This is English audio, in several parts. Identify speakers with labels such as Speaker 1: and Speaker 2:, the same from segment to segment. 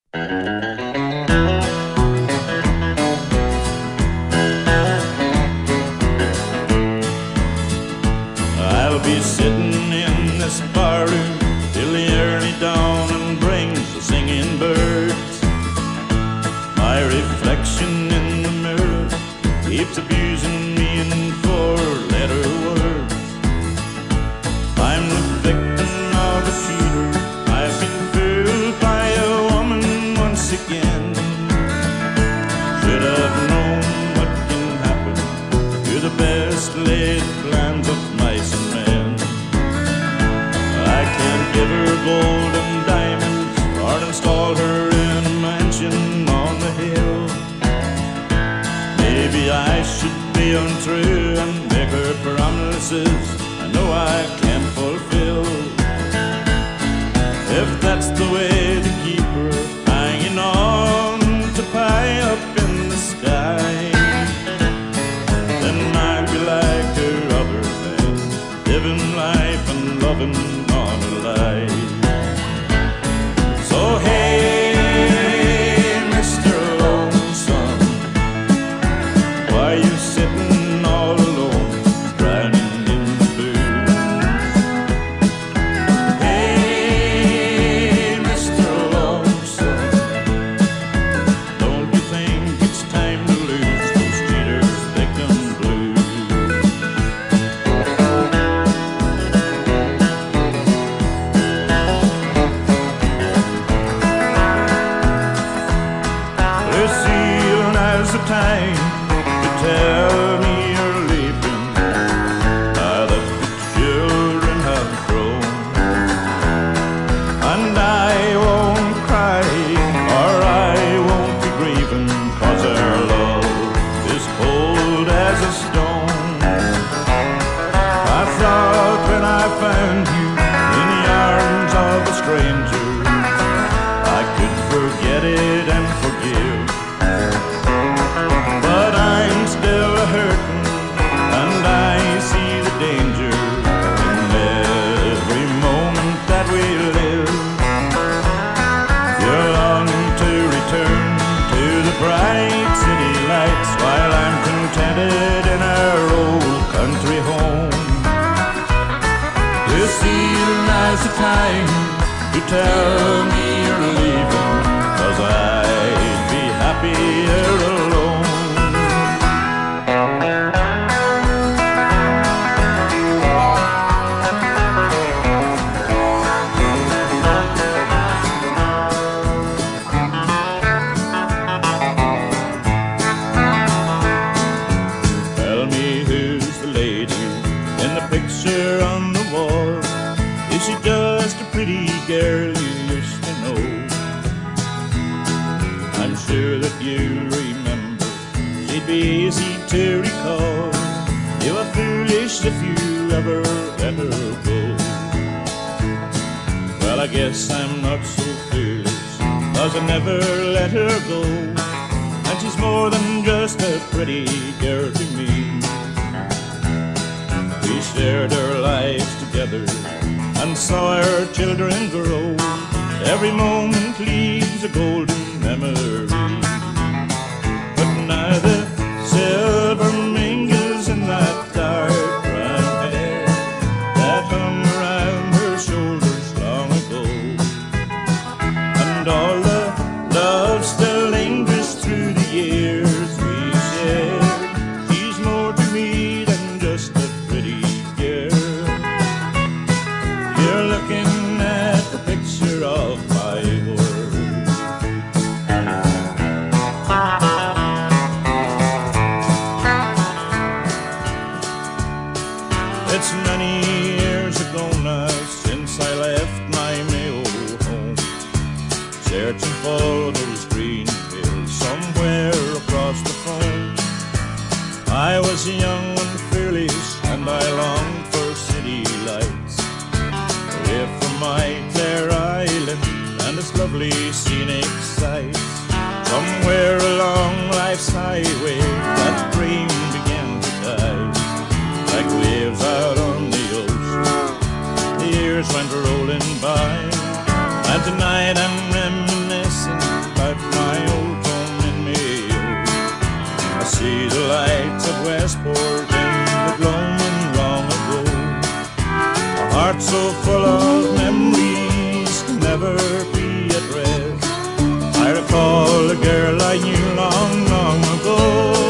Speaker 1: I'll be sitting in this barroom till the early dawn and brings the singing birds. My reflection in the mirror keeps abusing me in four-letter words. I'm the victim of a cheater. I've been fooled by a woman once again. Should have known what can happen to the best laid plans of mice and men. I can't give her gold and diamonds or install her in a mansion on the hill. Maybe I should be untrue and make her promises I know I can't fulfill. If that's the way to keep her hanging on to pie up in the sky, then I'll be like her other men, living life and loving on a lie. So hey, Mr. Lonesome, why you sitting all alone, drowning in the blues? Hey, Mr. Lonesome, don't you think it's time to lose those cheaters' victim blues? Lucille, now's the time to tell me you're leaving. Now that the children have grown, and I won't cry or I won't be grieving, 'cause our love is cold as a stone. I thought when I found you in the arms of a stranger, I could forget it and forgive. But I'm still hurting, and I see the danger in every moment that we live. You're longing to return to the bright city lights, while I'm contented in our old country home. Lucille, now's the time to tell me you're leaving, 'cause I'd be happier alone. Tell me, who's the lady in the picture on the wall? Is she just a pretty girl you used to know? I'm sure that you remember, she'd be easy to recall. You were foolish if you ever let her go. Well, I guess I'm not so foolish, 'cause I never let her go. And she's more than just a pretty girl to me. We shared our lives together and saw our children grow. Every moment leaves a golden memory. But now the silver mingles in that dark brown hair that hung around her shoulders long ago. And all the love still lingers through the years we shared. She's more to me than just a pretty girl. You're looking at the picture of my world. It's many years ago now since I left my Mayo home, searching for those green hills somewhere across the foam. I was young and fearless, and I longed for city lights, away from my Clare Island and its lovely scenic sights. Somewhere along life's highway, that dream began to die, like waves out on the ocean. The years went rolling by, and tonight I'm reminiscing so full of memories, never be at rest. I recall a girl I knew long, long ago.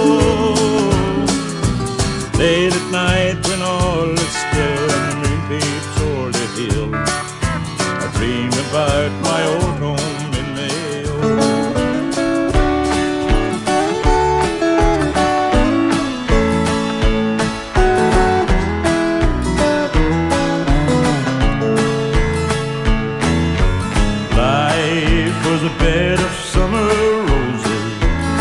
Speaker 1: Late at night when all is still and the moon peeps o'er the hill, I dream about my old home in Mayo. Life was a bed of summer roses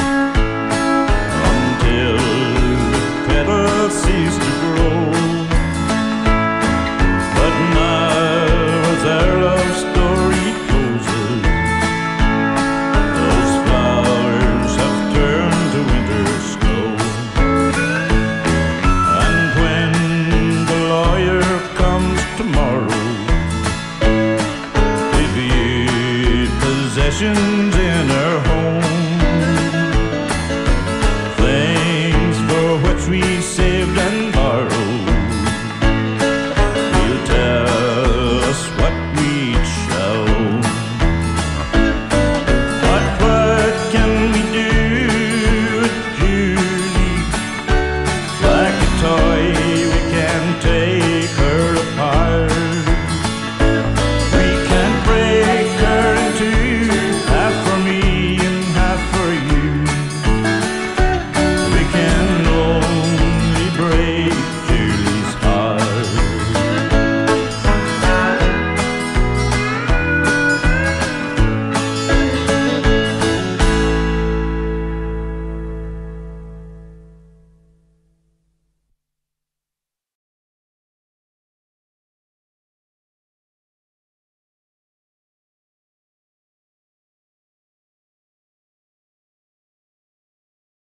Speaker 1: until the petals ceased to grow. But now as our love story closes, those flowers have turned to winter snow. And when the lawyer comes tomorrow, possessions